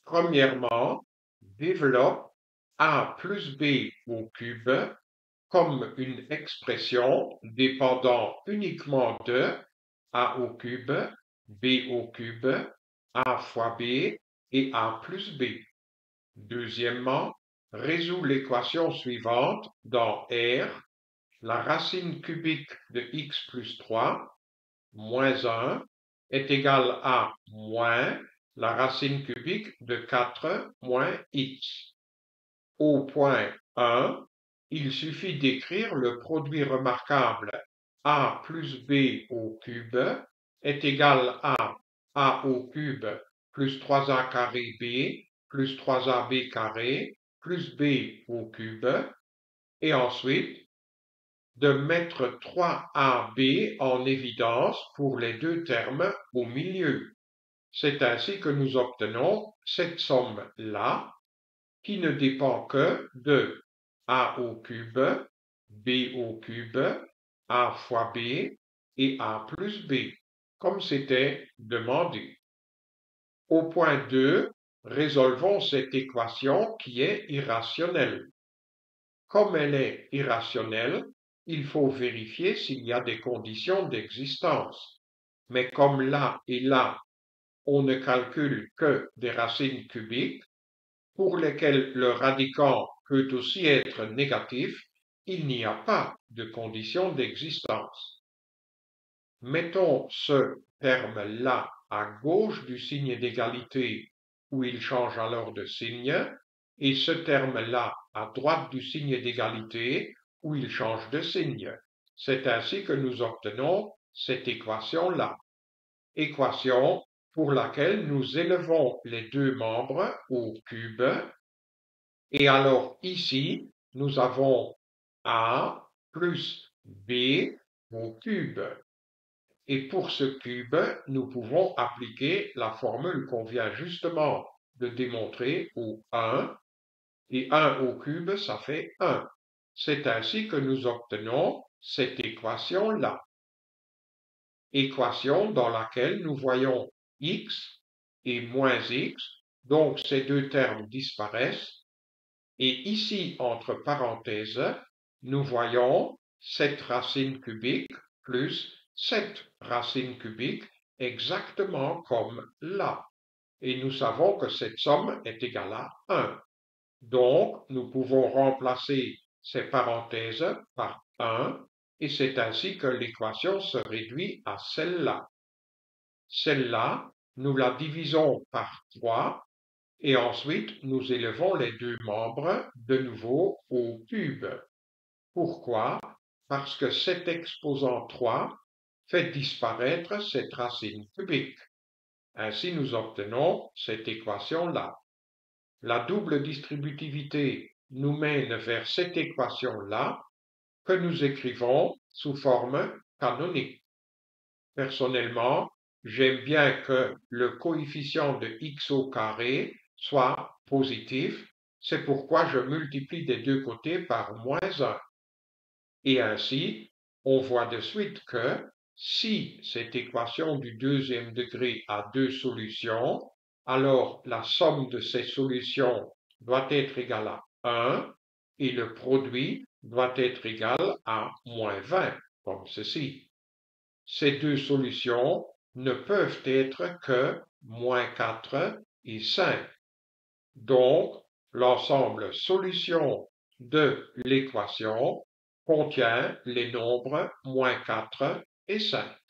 Premièrement, développe a plus b au cube comme une expression dépendant uniquement de a au cube, b au cube, a fois b et a plus b. Deuxièmement, résous l'équation suivante dans R. La racine cubique de x plus 3 moins 1 est égale à moins la racine cubique de 4 moins x. Au point 1, il suffit d'écrire le produit remarquable a plus b au cube est égal à a au cube plus 3a carré b plus 3ab carré plus b au cube et ensuite de mettre 3ab en évidence pour les deux termes au milieu. C'est ainsi que nous obtenons cette somme-là qui ne dépend que de a au cube, b au cube, a fois b et a plus b, comme c'était demandé. Au point 2, résolvons cette équation qui est irrationnelle. Comme elle est irrationnelle, il faut vérifier s'il y a des conditions d'existence. Mais comme là et là, on ne calcule que des racines cubiques, pour lesquelles le radicand peut aussi être négatif, il n'y a pas de condition d'existence. Mettons ce terme-là à gauche du signe d'égalité où il change alors de signe, et ce terme-là à droite du signe d'égalité où il change de signe. C'est ainsi que nous obtenons cette équation-là. Équation pour laquelle nous élevons les deux membres au cube. Et alors ici, nous avons a plus b au cube. Et pour ce cube, nous pouvons appliquer la formule qu'on vient justement de démontrer au 1. Et 1 au cube, ça fait 1. C'est ainsi que nous obtenons cette équation-là. Équation dans laquelle nous voyons x et moins x, donc ces deux termes disparaissent. Et ici, entre parenthèses, nous voyons cette racine cubique plus cette racine cubique exactement comme là. Et nous savons que cette somme est égale à 1. Donc, nous pouvons remplacer ces parenthèses par 1 et c'est ainsi que l'équation se réduit à celle-là. Celle-là, nous la divisons par 3 et ensuite nous élevons les deux membres de nouveau au cube. Pourquoi? Parce que cet exposant 3 fait disparaître cette racine cubique. Ainsi nous obtenons cette équation-là. La double distributivité nous mène vers cette équation-là que nous écrivons sous forme canonique. Personnellement, j'aime bien que le coefficient de x au carré soit positif, c'est pourquoi je multiplie des deux côtés par moins 1. Et ainsi, on voit de suite que si cette équation du deuxième degré a deux solutions, alors la somme de ces solutions doit être égale à 1 et le produit doit être égal à moins 20, comme ceci. Ces deux solutions ne peuvent être que moins 4 et 5. Donc, l'ensemble solution de l'équation contient les nombres moins 4 et 5.